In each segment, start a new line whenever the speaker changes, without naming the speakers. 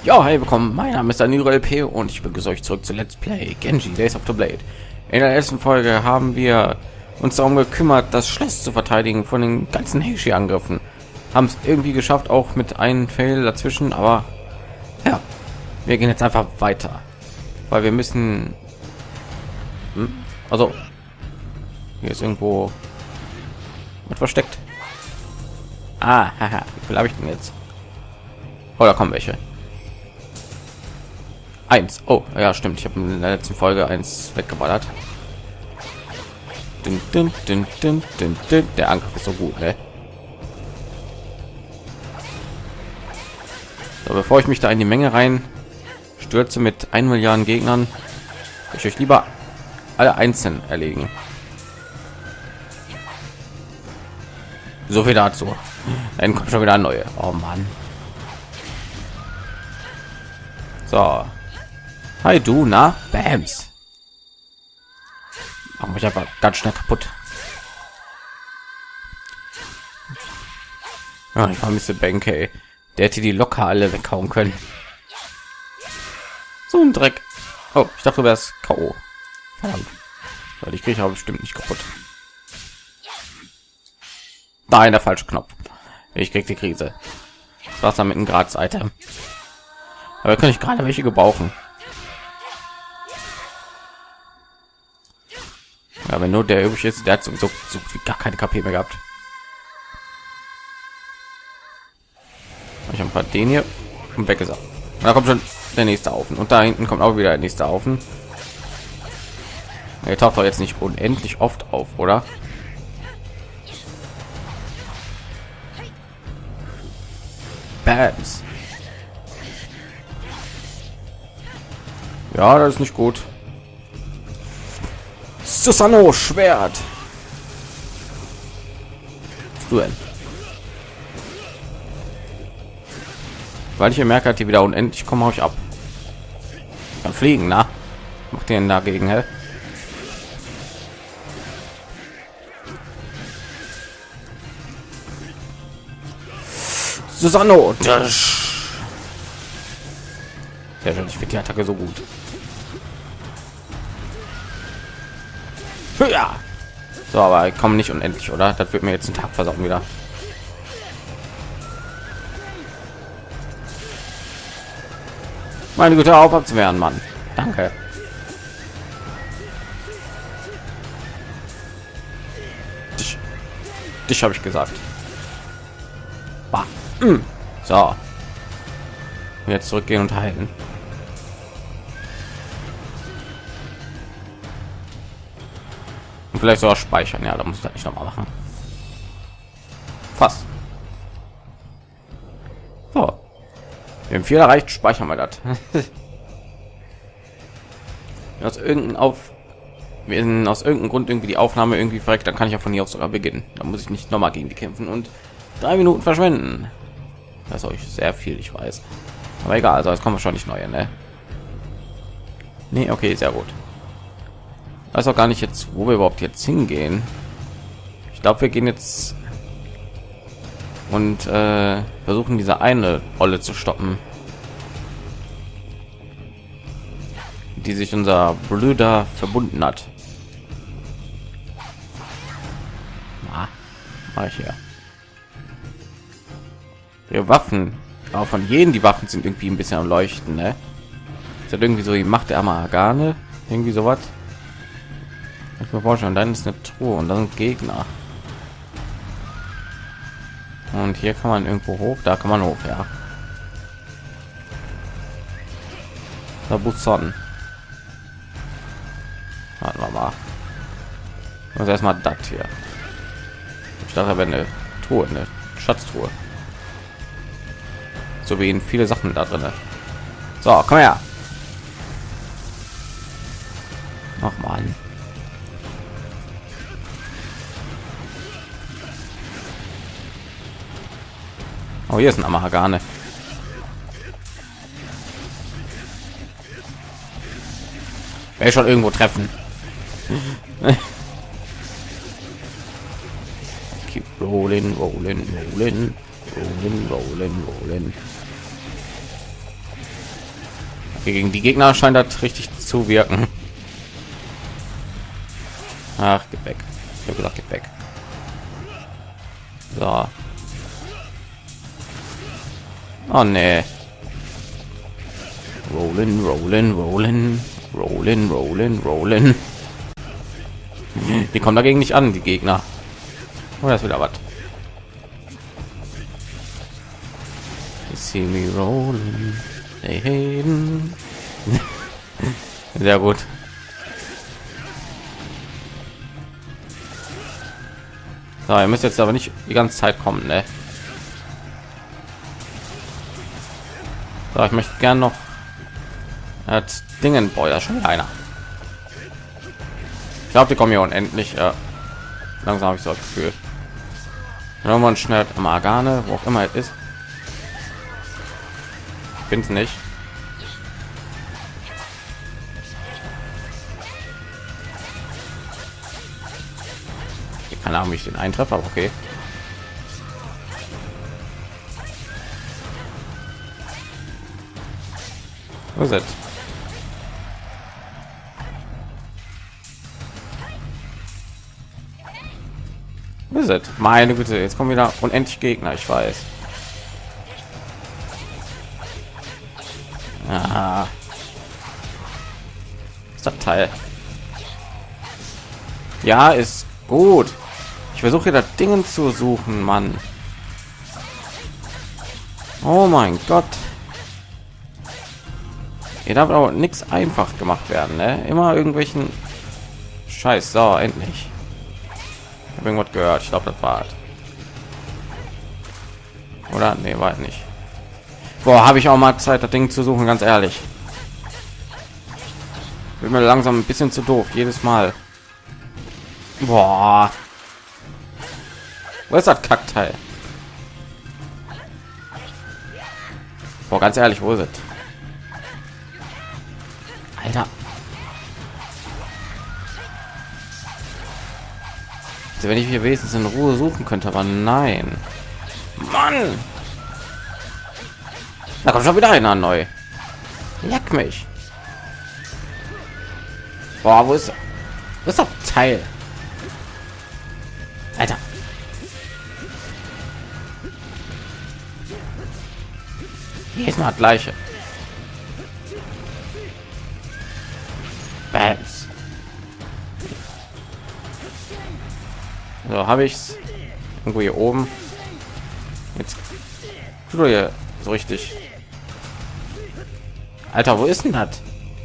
Ja, hey, willkommen. Mein Name ist Daniel LP und ich begrüße euch zurück zu Let's Play Genji Days of the Blade. In der ersten Folge haben wir uns darum gekümmert, das Schloss zu verteidigen von den ganzen Heishi-Angriffen. Haben es irgendwie geschafft, auch mit einem Fail dazwischen, aber ja, wir gehen jetzt einfach weiter, weil wir müssen. Also, hier ist irgendwo was versteckt. Ah, haha, wie viel habe ich denn jetzt? Oh, da kommen welche. Eins. Oh, ja, stimmt. Ich habe in der letzten Folge eins weggeballert. Dün, dün, dün, dün, dün, dün. Der Angriff ist so gut, ne? So, bevor ich mich da in die Menge rein stürze mit 1 Milliarden Gegnern, ich euch lieber alle einzeln erlegen. So viel dazu. Dann kommt schon wieder eine neue. Oh Mann. So. Hi du, na? Bams. Machen mich einfach ganz schnell kaputt. Ja, ich vermisse Benkei. Der hätte die locker alle weghauen können. So ein Dreck. Oh, ich dachte, du wärst K.O. Verdammt. Weil ich kriege aber bestimmt nicht kaputt. Nein, der falsche Knopf. Ich krieg die Krise. Das war's dann mit einem Gratis-Item. Aber kann ich gerade welche gebrauchen. Ja, wenn nur der übrig ist, der hat so gar keine KP mehr gehabt. Ich habe ein paar den hier und weg ist er. Und da kommt schon der nächste Haufen und da hinten kommt auch wieder der nächste Haufen. Er taucht doch jetzt nicht unendlich oft auf, oder? Bams. Ja, das ist nicht gut. Susano Schwert. Duell. Weil ich merke, dass die wieder unendlich kommen, hau ich ab. Kann fliegen, na? Macht den dagegen, hä? Susano. Sehr schön, ich finde die Attacke so gut. Ja. So, aber ich komme nicht unendlich, oder? Das wird mir jetzt einen Tag versauen wieder. Meine Güte, auf abzuwehren, Mann. Danke. Dich habe ich gesagt. Bah. So. Jetzt zurückgehen und heilen. Und vielleicht sogar speichern. Ja, da muss ich das nicht noch mal machen. Fast. So. Wir haben 4 erreicht, speichern wir das. aus irgendeinem Grund irgendwie die Aufnahme irgendwie verreckt, dann kann ich auch von hier aus sogar beginnen. Da muss ich nicht noch mal gegen die kämpfen und 3 Minuten verschwenden. Das ist euch sehr viel, ich weiß. Aber egal, also jetzt kommen wahrscheinlich neue, ne? Nee, okay, sehr gut. Weiß auch gar nicht jetzt, wo wir überhaupt jetzt hingehen. Ich glaube, wir gehen jetzt und versuchen diese eine Rolle zu stoppen, die sich unser Bruder verbunden hat. Mach ich hier. Die Waffen, aber von jedem die Waffen sind irgendwie ein bisschen am Leuchten, ne? Ist das irgendwie so die Macht der Amargane, irgendwie sowas. Ich mir vorstellen, dann ist eine Truhe und dann sind Gegner. Und hier kann man irgendwo hoch, da kann man hoch, ja. Da Buson. Warten wir mal. Also erstmal das hier. Ich dachte, aber eine Truhe, eine Schatztruhe. So wie in viele Sachen da drin. So, komm her. Ach man. Oh, hier ist ein Amahagane. Wer schon irgendwo treffen. Keep rolling, rolling, rolling, rolling, rolling, rolling. Gegen die Gegner scheint das richtig zu wirken. Ach, geht weg. Ich habe gesagt, geht weg. So. Oh nee. Rollen, rollen, rollen, rollen, rollen, rollen. Die kommen dagegen nicht an, die Gegner. Oh, das ist wieder was. You see me rolling. Hey, hey. Sehr gut. So, ihr müsst jetzt aber nicht die ganze Zeit kommen, ne? So, ich möchte gern noch als Dingen. Boah, ja schon einer. Ich glaube, die kommen hier unendlich. Ja. Langsam habe ich so das Gefühl. Wenn man schnell am Organe, wo auch immer es ist. Ich finde es nicht. Keine Ahnung, wie ich den eintreffe, aber okay. Wo ist es? Wo ist es? Meine Güte, jetzt kommen wieder unendlich Gegner, ich weiß. Ah. Ist das Teil? Ja, ist gut. Ich versuche hier das Dingen zu suchen, Mann. Oh mein Gott. Hier darf aber nichts einfach gemacht werden, ne? Immer irgendwelchen Scheiß. So, endlich. Ich habe irgendwas gehört. Ich glaube, das war oder nee, war nicht. Boah, habe ich auch mal Zeit, das Ding zu suchen, ganz ehrlich. Wird mir langsam ein bisschen zu doof jedes Mal. Boah. Wo ist das Kackteil? Boah, ganz ehrlich, wo ist es? Alter. Also wenn ich hier wenigstens in Ruhe suchen könnte, aber nein. Mann! Da kommt schon wieder einer neu. Leck mich. Boah, wo ist das Teil? Alter. Hier ist mal das gleiche. Bams. So, habe ich's irgendwo hier oben. Jetzt tut hier so richtig. Alter, wo ist denn das?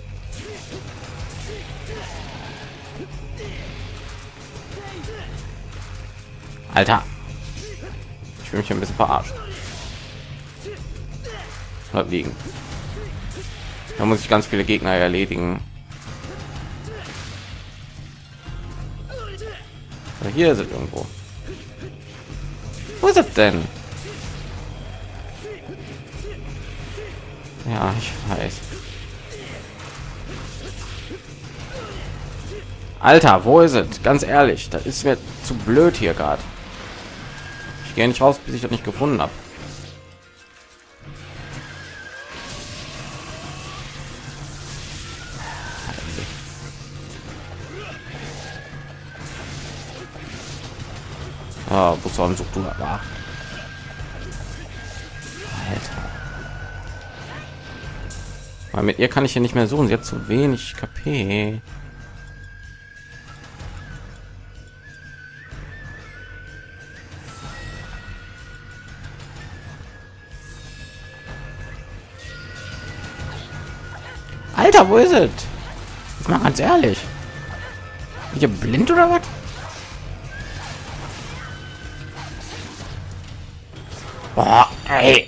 Alter, ich will mich ein bisschen verarschen. Bleib liegen. Da muss ich ganz viele Gegner erledigen. Aber hier ist es irgendwo. Wo ist es denn? Ja, ich weiß. Alter, wo ist es? Ganz ehrlich, das ist mir zu blöd hier gerade. Ich gehe nicht raus, bis ich das nicht gefunden habe. Ah, wo sollen so du da? Alter. Weil mit ihr kann ich hier nicht mehr suchen. Sie hat zu wenig KP. Alter, wo ist es? Jetzt mal ganz ehrlich. Bin ich blind oder was? Boah, ey.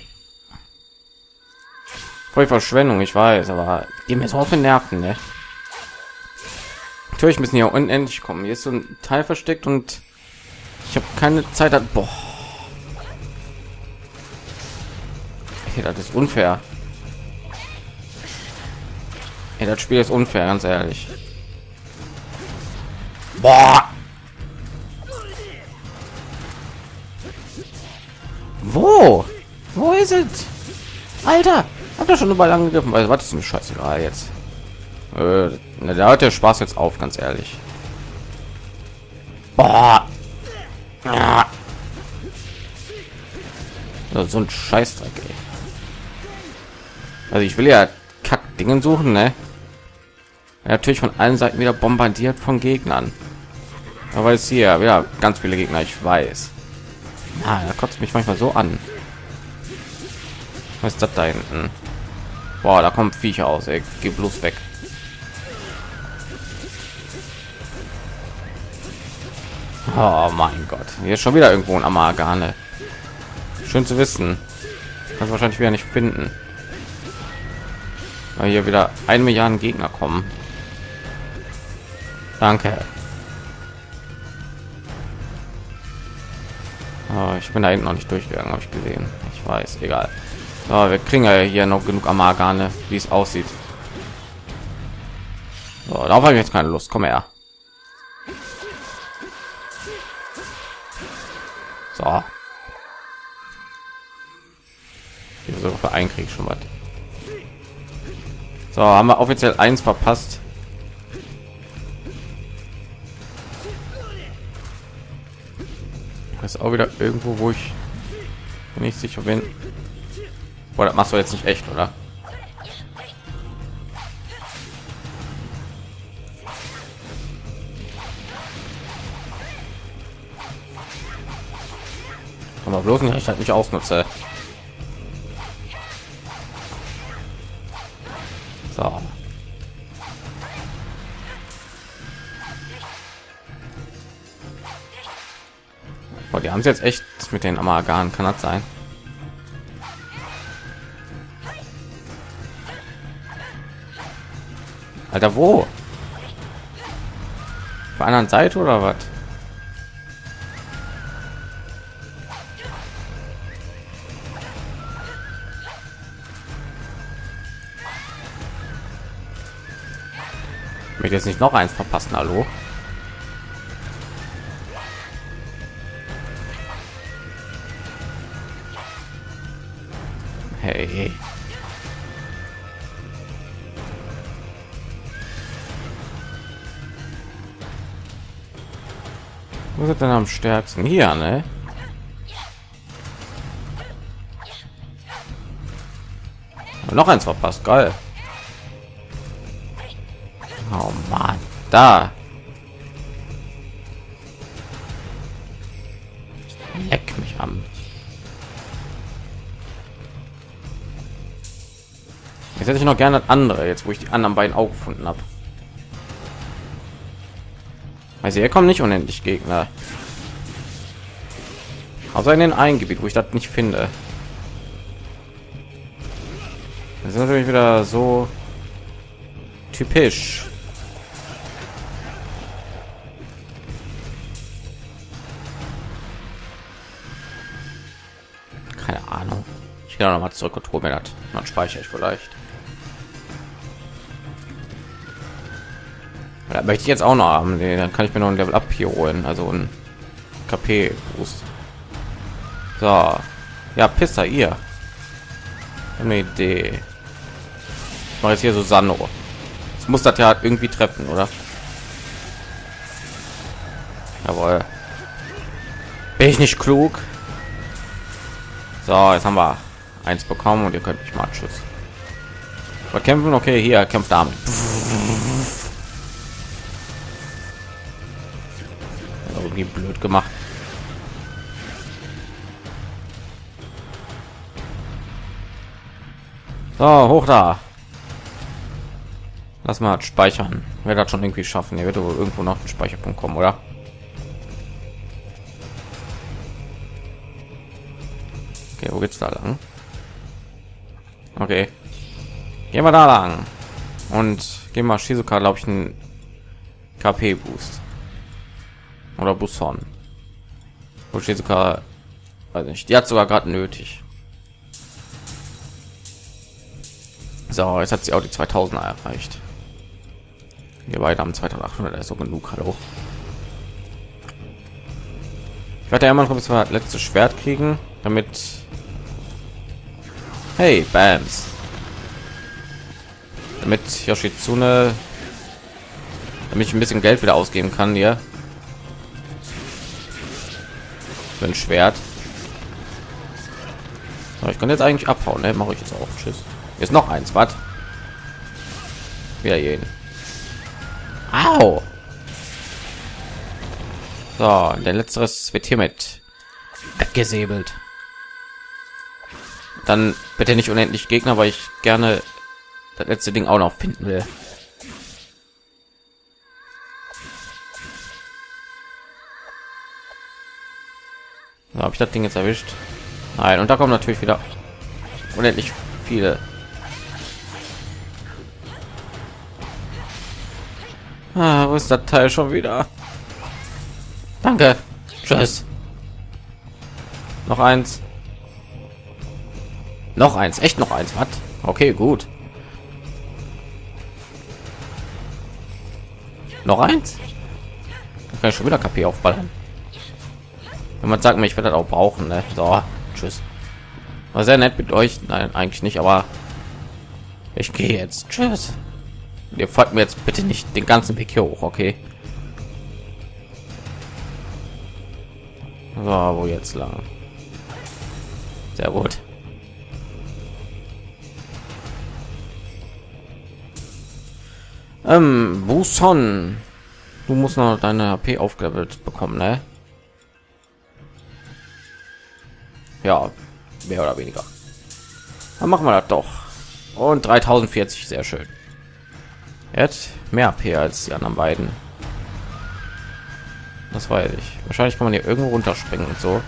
Voll Verschwendung, ich weiß, aber die mir so auf den Nerven, ne? Natürlich müssen hier unendlich kommen. Hier ist so ein Teil versteckt und ich habe keine Zeit. Boah. Hey, das ist unfair. Hey, das Spiel ist unfair, ganz ehrlich. Boah. Wo? Wo ist es? Alter, Habt ihr schon überall angegriffen? Weil was ist mir scheißegal jetzt. Da hört der Spaß jetzt auf, ganz ehrlich. Boah. Ja. So ein Scheißdreck, ey. Also ich will ja Kack-Dingen suchen, ne? Ja, natürlich von allen Seiten wieder bombardiert von Gegnern. Aber jetzt hier ja ganz viele Gegner, ich weiß. Da kotzt mich manchmal so an. Was ist das da hinten? Boah, da kommen Viecher aus, ey. Geh bloß weg. Oh mein Gott, hier ist schon wieder irgendwo ein Amargane. Schön zu wissen. Kann wahrscheinlich wieder nicht finden, weil hier wieder 1 Milliarden Gegner kommen. Danke. Oh, ich bin da hinten noch nicht durchgegangen, habe ich gesehen. Ich weiß, egal. So, wir kriegen ja hier noch genug Amargane, wie es aussieht. So, darauf habe ich jetzt keine Lust. Komm her. So. Hier so für einen Krieg schon was. So, haben wir offiziell 1 verpasst. Das ist auch wieder irgendwo, wo ich nicht sicher bin. Boah, das machst du jetzt nicht echt, oder? Aber bloß nicht, ich halt nicht ausnutze. So. Boah, die haben es jetzt echt mit den Amarganen, kann das sein? Alter, wo? Auf der anderen Seite oder was? Ich will jetzt nicht noch eins verpassen, hallo? Hey. Wo ist denn am stärksten? Hier, ne? Noch eins verpasst, geil. Oh Mann, da. Leck mich am. Jetzt hätte ich noch gerne das andere, jetzt wo ich die anderen beiden auch gefunden habe. Also hier kommen nicht unendlich Gegner. Außer in den einen Gebiet, wo ich das nicht finde. Das ist natürlich wieder so typisch. Keine Ahnung. Ich gehe noch mal zurück und hole mir das. Dann speichere ich vielleicht. Da möchte ich jetzt auch noch haben. Nee, dann kann ich mir noch ein Level Up hier holen, also ein KP Boost. So, ja, Pisser, ihr. Eine Idee. Ich mache jetzt hier so Sano. Jetzt muss das ja irgendwie treffen, oder? Jawohl. Bin ich nicht klug? So, jetzt haben wir 1 bekommen und ihr könnt mich mal tschüss. Wir kämpfen, okay, hier kämpft damit. Irgendwie blöd gemacht. So, hoch da. Lass mal speichern. Wer das schon irgendwie schaffen? Ihr wird wohl irgendwo noch einen Speicherpunkt kommen, oder? Okay, wo geht's da lang? Okay, gehen wir da lang und gehen mal Shizuka, glaube ich, einen KP Boost oder Buson. Wo Shizuka, weiß nicht, die hat sogar gerade nötig. So, jetzt hat sie auch die 2000 erreicht. Wir beide haben 2800, also genug. Hallo. Ich werde ja immer noch bis wir das letzte Schwert kriegen, damit. Hey, Bams. damit Yoshitsune, damit ich ein bisschen Geld wieder ausgeben kann hier für ein Schwert. So, ich kann jetzt eigentlich abhauen, ne? Mache ich jetzt auch. Tschüss. Hier ist noch eins, was? Wieder jeden. Au! So, der letzteres wird hiermit weggesäbelt. Dann bitte nicht unendlich Gegner, weil ich gerne das letzte Ding auch noch finden will. So, habe ich das Ding jetzt erwischt? Nein, und da kommen natürlich wieder unendlich viele. Ah, wo ist das Teil schon wieder? Danke. Tschüss. Noch eins. Noch eins. Echt noch eins. Was? Okay, gut. Noch eins? Da kann ich schon wieder KP aufballern. Wenn man sagt mir, ich werde das auch brauchen, ne? So, tschüss. War sehr nett mit euch. Nein, eigentlich nicht, aber ich gehe jetzt. Tschüss. Ihr folgt mir jetzt bitte nicht den ganzen Weg hier hoch, okay? So, wo jetzt lang? Sehr gut. Buson, du musst noch deine HP aufgelevelt bekommen, ne? Ja, mehr oder weniger. Dann machen wir das doch. Und 3040, sehr schön. Er hat mehr AP als die anderen beiden. Das weiß ich. Wahrscheinlich kann man hier irgendwo runterspringen und so.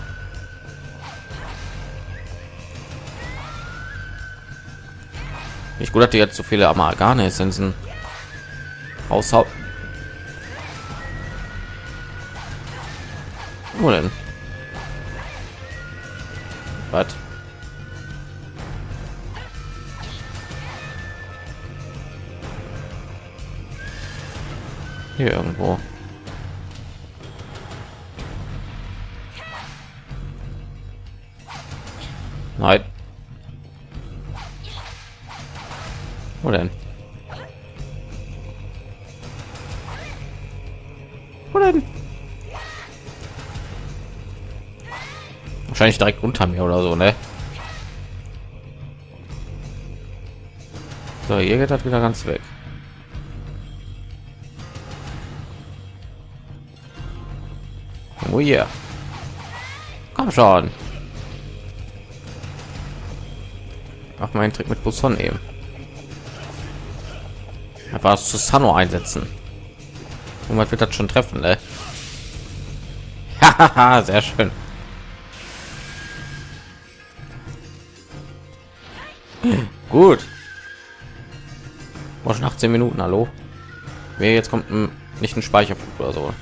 Nicht gut, dass die jetzt so viele Amalgame-Essenzen raushaut. Wo denn? Was? Hier irgendwo. Nein. Wo denn? Wo denn? Wahrscheinlich direkt unter mir oder so, ne? So, hier geht das wieder ganz weg. Oh yeah. Komm schon. Mach mal einen Trick mit Buson eben. Einfach das Susano einsetzen. Und man wird das schon treffen, ne? Haha, sehr schön. Gut. War schon 18 Minuten, hallo. Wer jetzt kommt nicht ein Speicherpunkt oder so.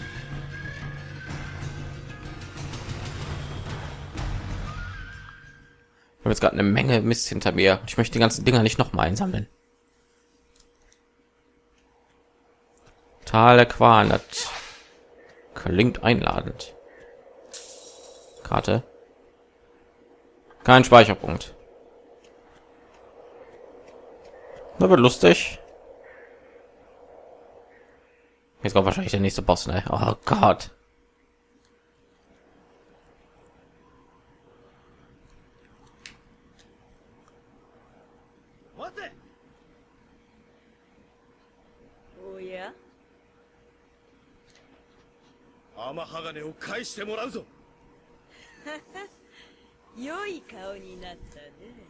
Ich habe jetzt gerade eine Menge Mist hinter mir. Ich möchte die ganzen Dinger nicht noch mal einsammeln. Tal der Qual, das klingt einladend. Karte. Kein Speicherpunkt. Das wird lustig. Jetzt kommt wahrscheinlich der nächste Boss, ne? Oh Gott.
Oh ja?
天鋼を返してもらうぞ。
良い顔になったね。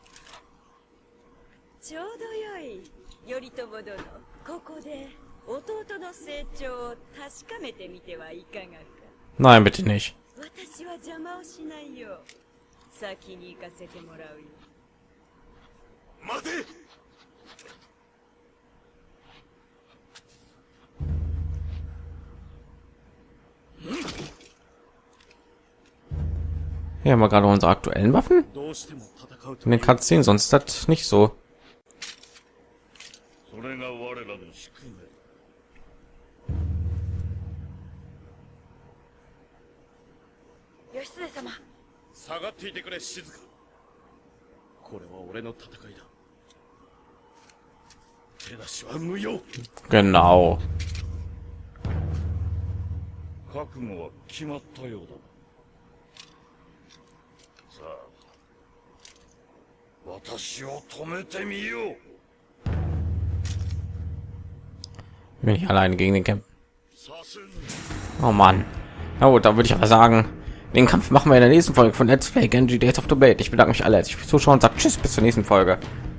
ちょうど良い。頼朝殿、ここで弟の成長を確かめてみてはいかがか。
Nein, bitte nicht.
私は邪魔をしないよ。先に行かせてもらうよ。
待て。
Ja, haben wir gerade unsere aktuellen Waffen
どうしても戦うと
in den Cutscenes, sonst ist das nicht so.
それが我らの宿命。
義経様。
下がっていてくれ、静か。これは俺の戦いだ。 手出しは無用。
Genau.
覚悟は決まったようだ。さあ、私を止めてみよう。
Bin ich alleine gegen den kämpfen.
させん。
Oh Mann. Na gut, da würde ich aber sagen, den Kampf machen wir in der nächsten Folge von Let's Play Genji Days of the Blade. Ich bedanke mich alle herzlich fürs Zuschauen und sage Tschüss bis zur nächsten Folge.